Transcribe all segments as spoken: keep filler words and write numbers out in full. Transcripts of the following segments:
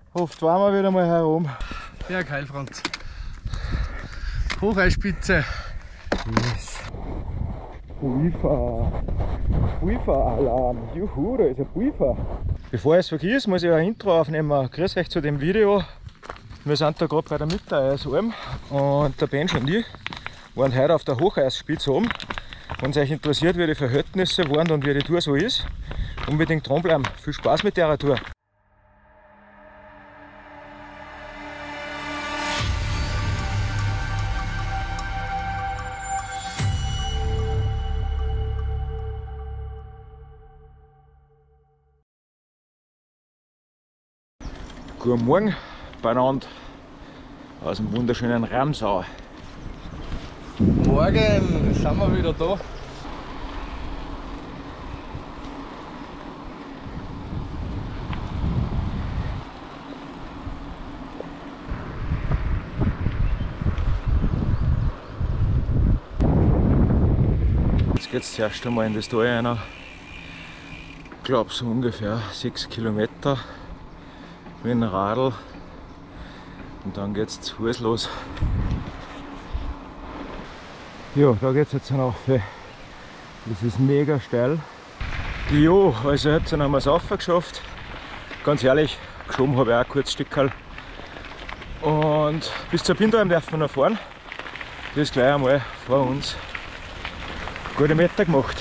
Oft waren wir wieder mal herum. Ja, geil, Franz. Hocheisspitze. Yes. Pulver. Pulver-Alarm. Juhu, da ist ein Pulver. Bevor ich es vergiss, muss ich ein Intro aufnehmen. Grüß euch zu dem Video. Wir sind da gerade bei der Mittereiersalm und der Bench und ich waren heute auf der Hocheisspitze oben. Wenn es euch interessiert, wie die Verhältnisse waren und wie die Tour so ist, unbedingt dranbleiben. Viel Spaß mit der Tour. Guten Morgen beieinander aus dem wunderschönen Ramsau. Morgen sind wir wieder da. Jetzt geht es zuerst einmal in das Tal rein. Ich glaube so ungefähr sechs Kilometer mit dem Radl und dann geht es zu Fuß los. Ja, da geht es jetzt rauf. Das ist mega steil. Jo, also jetzt haben wir es geschafft. Ganz ehrlich, geschoben habe ich auch ein kurzes Stückchen. Und bis zur Pindalm dürfen wir noch fahren. Das ist gleich einmal vor uns. Gute Meter gemacht.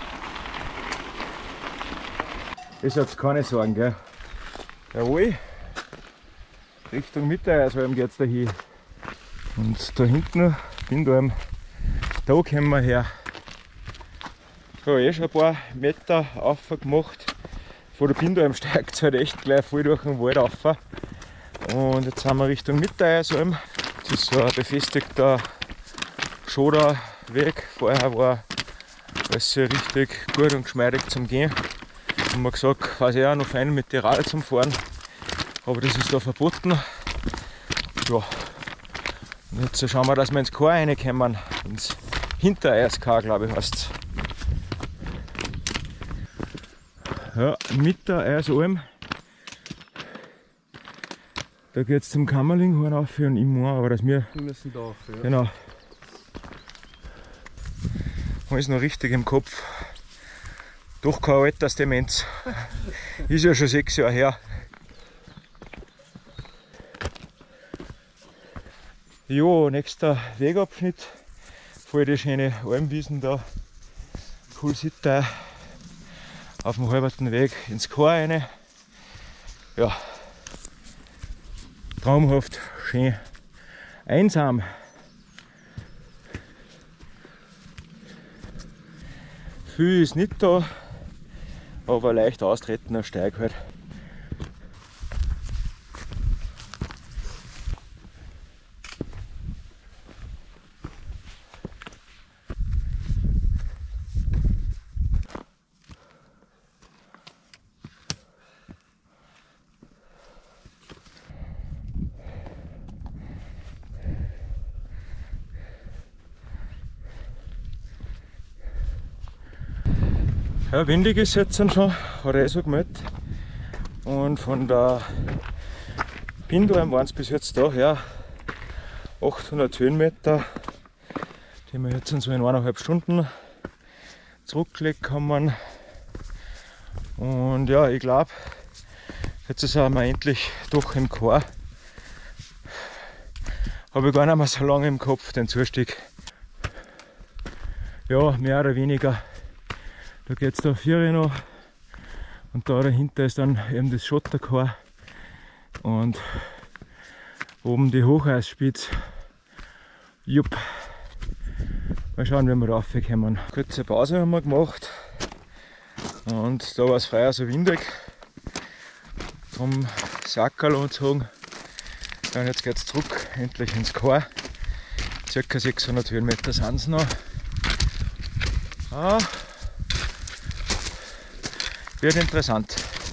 Das hat keine Sorgen, gell? Jawohl, Richtung Mittereiersalm geht es da hin. Und da hinten, Pindalm, da kommen wir her. Ich habe eh schon ein paar Meter rauf gemacht. Von der Pindalm steigt es halt echt gleich voll durch den Wald rauf. Und jetzt sind wir Richtung Mittereiersalm. Das ist so ein befestigter Schoderweg. Vorher war alles so richtig gut und geschmeidig zum Gehen. Haben wir gesagt, weiß ich auch noch fein mit den Radl zum Fahren, aber das ist da verboten. Ja. Und jetzt schauen wir, dass wir ins Chor reinkommen, ins Hintereierskar, glaube ich, heißt es. Ja, Mittereiersalm. Da geht es zum Kammerlinghorn rauf und ich meine, aber dass wir. Wir müssen da rauf, ja. Genau. Alles noch richtig im Kopf. Doch keine Altersdemenz. Ist ja schon sechs Jahre her. Jo, nächster Wegabschnitt. Voll die schöne Almwiesen da. Cool Sitte. Auf dem halberten Weg ins Chor rein. Ja. Traumhaft, schön. Einsam. Viel ist nicht da. Aber leicht austretender Steig halt. Ja, windig ist es jetzt schon, hat er eh so gemeldet. Und von der Pindalm waren es bis jetzt daher achthundert Höhenmeter, die wir jetzt in so in eineinhalb Stunden zurückgelegt haben. Und ja, ich glaube, jetzt sind wir endlich doch im Chor. Habe ich gar nicht mehr so lange im Kopf, den Zustieg. Ja, mehr oder weniger. Da geht es da vier noch und da dahinter ist dann eben das Schotterchor und oben die Hocheisspitze. Jupp. Mal schauen, wie wir raufkommen. Kurze Pause haben wir gemacht und da war es früher so windig. Drum Sackerl angezogen. Dann jetzt geht es zurück, endlich ins Chor. Circa sechshundert Höhenmeter sind es noch. Ah. Wird interessant.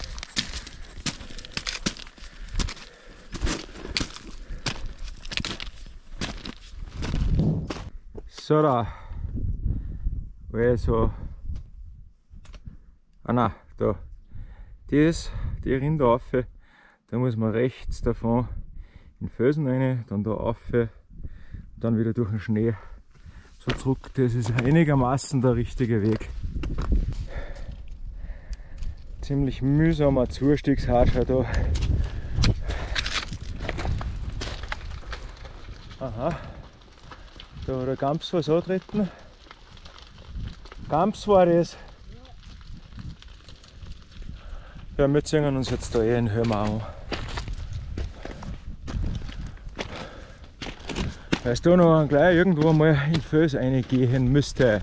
So da. Also. Ah nein, da. Das, die Rinde rauf, Da muss man rechts davon in den Felsen rein, dann da rauf, dann wieder durch den Schnee so zurück. Das ist einigermaßen der richtige Weg. Ziemlich mühsamer Zustiegsharscher da. Aha, da hat der Gams was angetreten. Gams war das. Ja, wir ziehen uns jetzt da eh in Hömer an. Weil es da noch gleich irgendwo mal in den Fels reingehen müsste.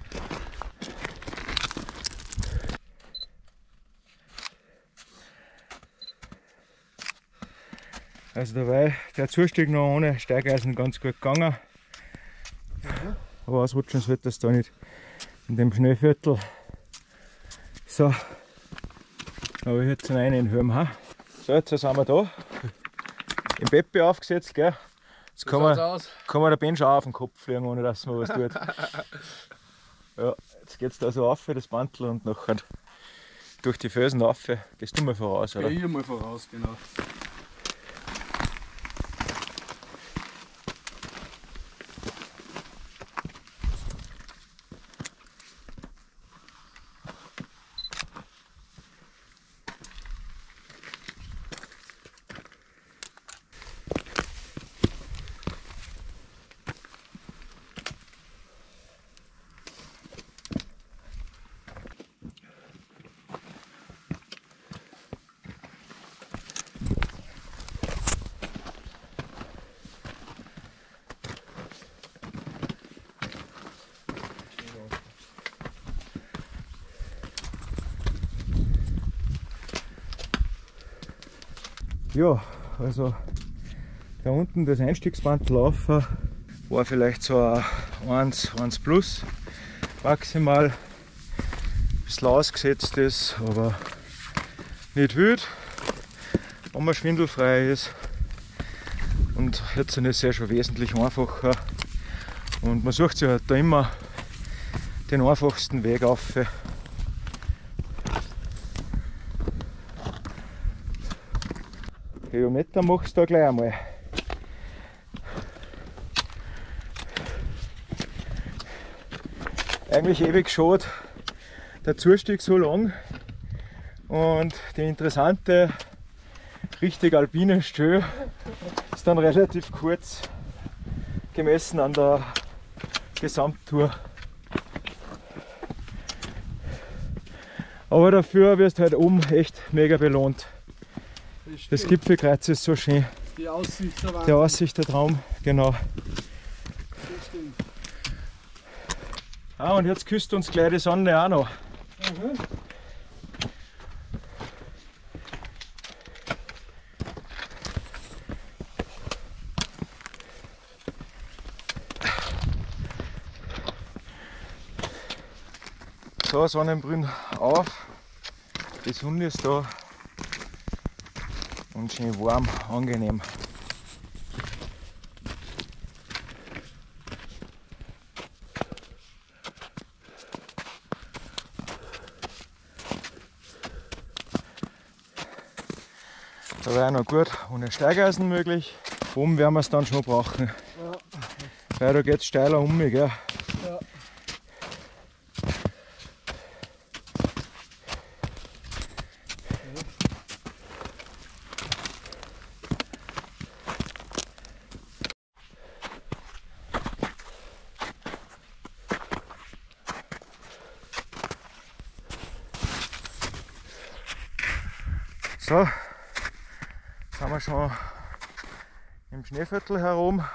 Also da war der Zustieg noch ohne Steigeisen ganz gut gegangen. Mhm. Aber ausrutschen sollte das da nicht in dem Schneeviertel. So, aber jetzt sind wir rein in Hömer. So, jetzt sind wir da. Im Peppi aufgesetzt, gell? Jetzt kann man, kann man der Ben schon auf den Kopf fliegen, ohne dass man was tut. Ja, jetzt geht es da so auf, das Mantel, und nachher durch die Felsen rauf. Gehst du mal voraus, oder? Geh hier mal voraus, genau. Ja, also da unten das Einstiegsband laufen war vielleicht so ein eins, eins plus maximal, ein bisschen ausgesetzt ist, aber nicht wild, wenn man schwindelfrei ist. Und jetzt ist es ja schon wesentlich einfacher und man sucht sich halt da immer den einfachsten Weg auf. Kilometer machst du da gleich einmal. Eigentlich ewig schade, der Zustieg so lang und die interessante, richtig alpine Stelle ist dann relativ kurz gemessen an der Gesamttour. Aber dafür wirst du halt oben echt mega belohnt. Das Gipfelkreuz ist so schön. Die Aussicht, der Wahnsinn. Der Aussicht, der Traum, genau. Ah, und jetzt küsst uns gleich die Sonne auch noch. Mhm. So, Sonnenbrünn auf. Die Sonne ist da. Und schön warm, angenehm. Da wäre noch gut ohne Steigeisen möglich. Oben werden wir es dann schon brauchen. Ja. Weil da geht es steiler um mich, gell? Ja. So, jetzt sind wir schon im Schneeviertel herum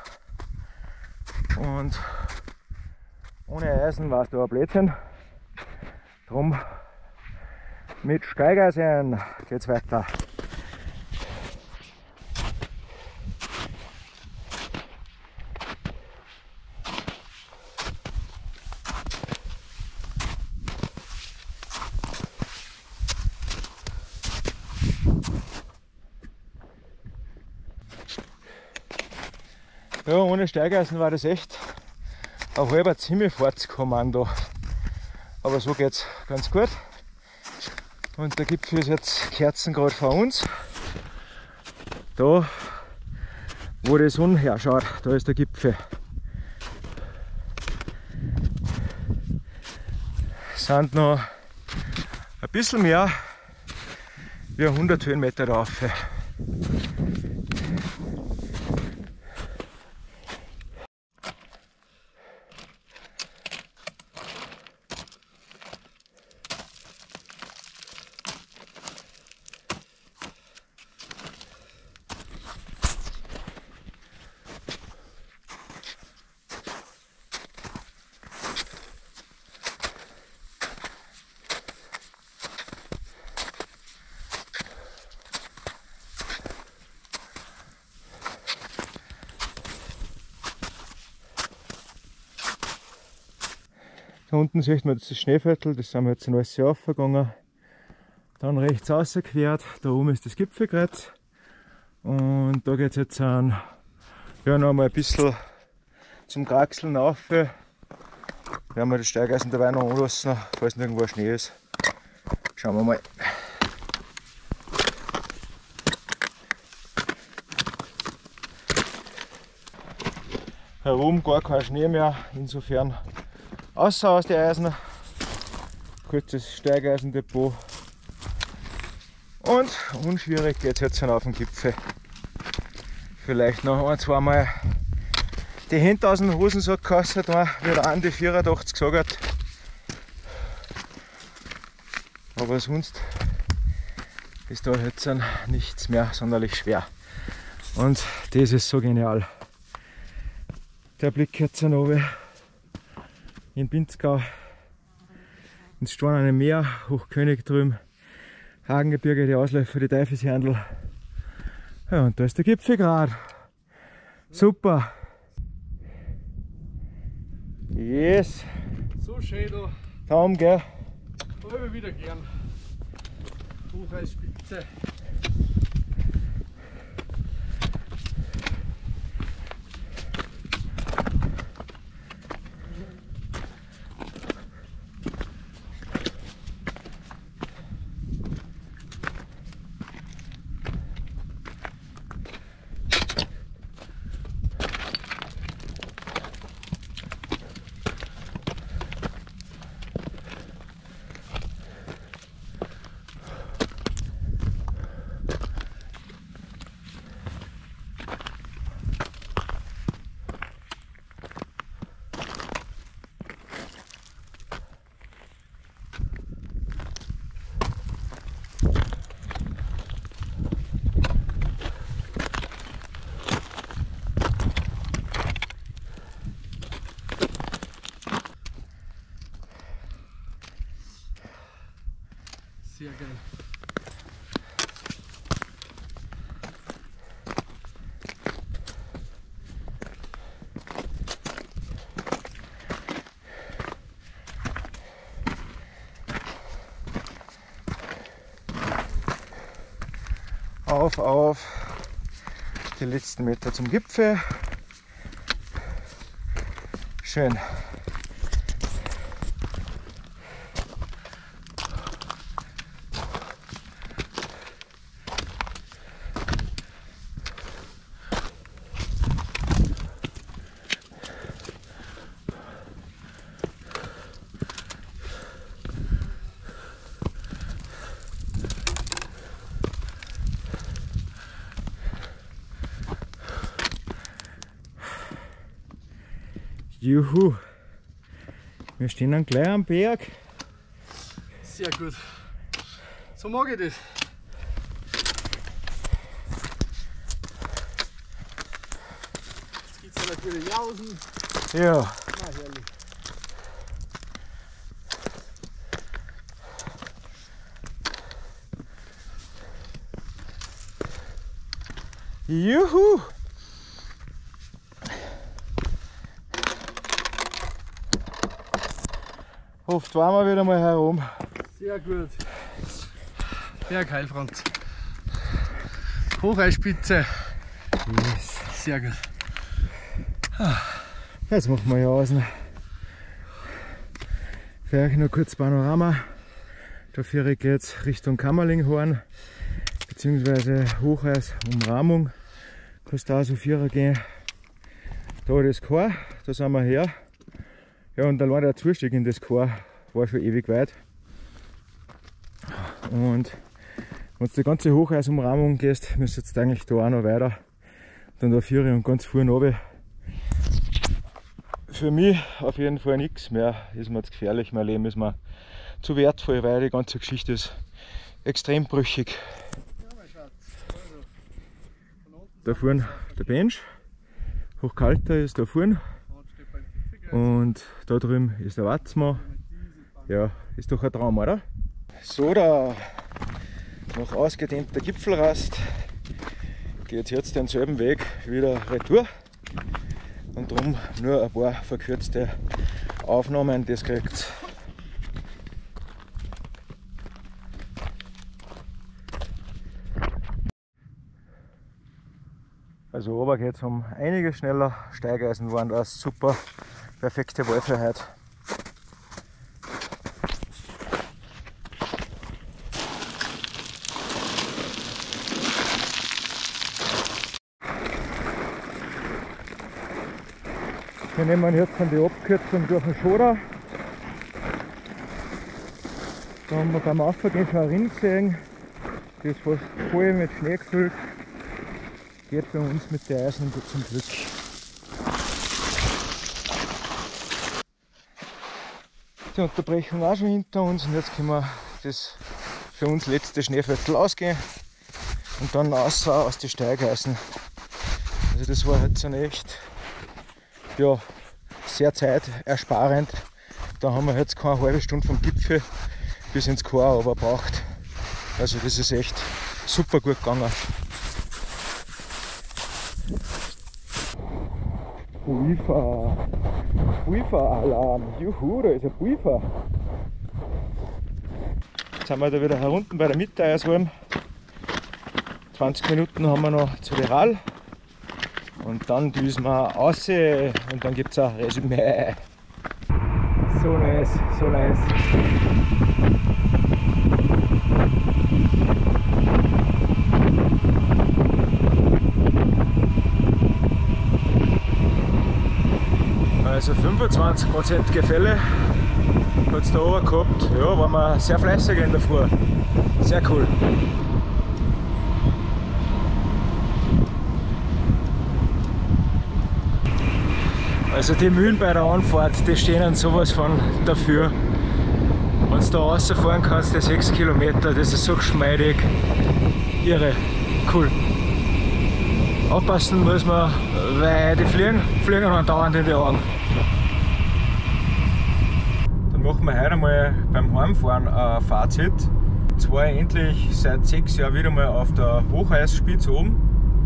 und ohne Eisen war es da ein Blödsinn. Drum mit Steigeisen geht's weiter. Ja, ohne Steigeisen war das echt auf halber Zimmerfahrtskommando. Aber so geht es ganz gut. Und der Gipfel ist jetzt Kerzen gerade vor uns. Da, wo die Sonne herschaut, da ist der Gipfel. Es sind noch ein bisschen mehr wie hundert Höhenmeter rauf. Da unten sieht man das Schneeviertel, das sind wir jetzt in alles Jahr aufgegangen. Dann rechts rausgequert, da oben ist das Gipfelkreuz. Und da geht es jetzt an, ja, noch mal ein bisschen zum Kraxeln rauf. Werden wir das Steigeisen dabei noch anlassen, falls nirgendwo Schnee ist. Schauen wir mal. Herum gar kein Schnee mehr, insofern außer aus den Eisen. Kurzes Steigeisendepot. Und unschwierig geht es jetzt auf den Gipfel. Vielleicht noch ein, zweimal die Hände aus dem Hosensack raus, wie der Andi vierundachtzig gesagt hat. Aber sonst ist da jetzt nichts mehr sonderlich schwer. Und das ist so genial. Der Blick jetzt oben in Pinzgau, ins Stornene Meer, Hochkönig drüben, Hagengebirge, die Ausläufer, die Teufelshändel. Ja, und da ist der Gipfel gerade. Super! Yes! So schön da. Daumen, gell? Da habe ich wieder gern. Hochreisspitze. Sehr geil. Auf, auf, die letzten Meter zum Gipfel. Schön. Juhu, wir stehen dann gleich am Berg. Sehr gut. So mag ich das. Jetzt geht es natürlich jausen. Ja. Na, herrlich. Juhu! Oft waren wir wieder mal herum. Sehr gut. Bergheilfront. Hochreisspitze. Yes. Sehr gut. Jetzt machen wir ja außen. Für euch noch kurz Panorama. Dafür geht es Richtung Kammerlinghorn, bzw. Hochhausumrahmung. Kannst da so Vierer gehen. Da das Chor, da sind wir her. Ja, und allein der Zustieg in das Chor war schon ewig weit. Und wenn du die ganze Hochhausumrahmung gehst, müsstest du eigentlich da auch noch weiter. Dann da Vierer und ganz vorne runter. Für mich auf jeden Fall nichts mehr, ist mir zu gefährlich, mein Leben ist mir zu wertvoll, weil die ganze Geschichte ist extrem brüchig. Da vorne der Bench, Hochkalter ist da vorne und da drüben ist der Watzmann. Ja, ist doch ein Traum, oder? So, da noch ausgedehnter Gipfelrast geht jetzt denselben Weg wieder retour. Und darum nur ein paar verkürzte Aufnahmen, das kriegt. Also oben geht es um einiges schneller. Steigeisen waren das super, perfekte Wahlfreiheit. Wir nehmen jetzt die Abkürzung durch den Schoder. Da haben wir beim Aufgehen schon ein Rind gesehen. Die ist fast voll mit Schnee gefüllt. Geht bei uns mit der Eisen zum Glück. Die Unterbrechung auch schon hinter uns und jetzt können wir das für uns letzte Schneeviertel ausgehen und dann raus aus die Steigeisen. Also das war jetzt ein echt ja, sehr zeitersparend. Da haben wir jetzt keine halbe Stunde vom Gipfel bis ins Chor aber braucht. Also das ist echt super gut gegangen. Pulver, Pulver-Alarm, juhu, da ist ein Pulver. Jetzt sind wir da wieder herunten bei der Mitteiersholm. zwanzig Minuten haben wir noch zu der Ral. Und dann düsen wir raus und dann gibt es ein Resümee. So nice, so nice. Also fünfundzwanzig Prozent Gefälle hat es da oben gehabt. Ja, waren wir sehr fleißig in der Früh. Sehr cool. Also die Mühlen bei der Anfahrt, die stehen sowas von dafür. Wenn du da rausfahren kannst, die sechs Kilometer, das ist so geschmeidig. Irre, cool. Aufpassen muss man, weil die fliegen, fliegen dann dauernd in die Augen. Dann machen wir heute mal beim Heimfahren ein Fazit. Und zwar endlich seit sechs Jahren wieder mal auf der Hochhausspitze oben.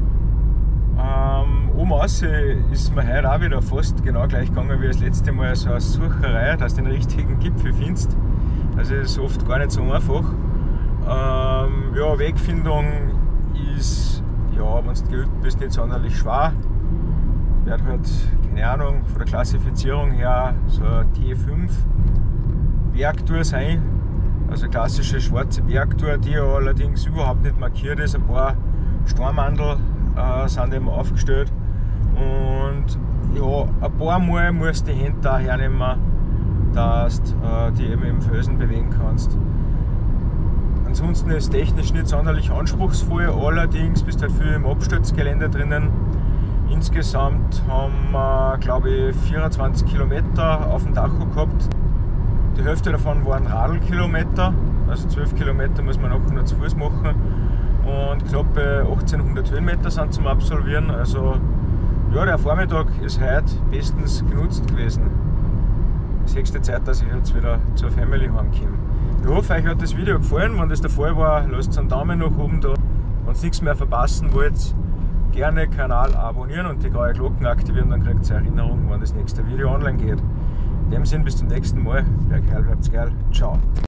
Ähm, oben raus ist mir heute auch wieder fast genau gleich gegangen wie das letzte Mal, so eine Sucherei, dass du den richtigen Gipfel findest. Also das ist oft gar nicht so einfach. Ähm, ja, Wegfindung ist, ja, wenn du geübt bist, nicht sonderlich schwer. Wird halt, keine Ahnung, von der Klassifizierung her so eine T fünf Bergtour sein. Also klassische schwarze Bergtour, die allerdings überhaupt nicht markiert ist. Ein paar Sturmhandel äh, sind eben aufgestellt. Und ja, ein paar Mal musst du die Hände da hernehmen, dass du äh, die eben im Felsen bewegen kannst. Ansonsten ist es technisch nicht sonderlich anspruchsvoll, allerdings bist du halt viel im Absturzgelände drinnen. Insgesamt haben wir, glaube ich, vierundzwanzig Kilometer auf dem Tacho gehabt. Die Hälfte davon waren Radlkilometer, also zwölf Kilometer muss man nachher nur zu Fuß machen. Und knappe achtzehnhundert Höhenmeter sind zum Absolvieren. Also ja, der Vormittag ist heute bestens genutzt gewesen. Es ist höchste Zeit, dass ich jetzt wieder zur Family heimkomme. Ich hoffe, euch hat das Video gefallen. Wenn das der Fall war, lasst einen Daumen nach oben da. Wenn ihr nichts mehr verpassen wollt, gerne den Kanal abonnieren und die graue Glocken aktivieren, dann kriegt ihr Erinnerungen, wann das nächste Video online geht. In dem Sinne, bis zum nächsten Mal. Bergheil, bleibt's geil. Ciao.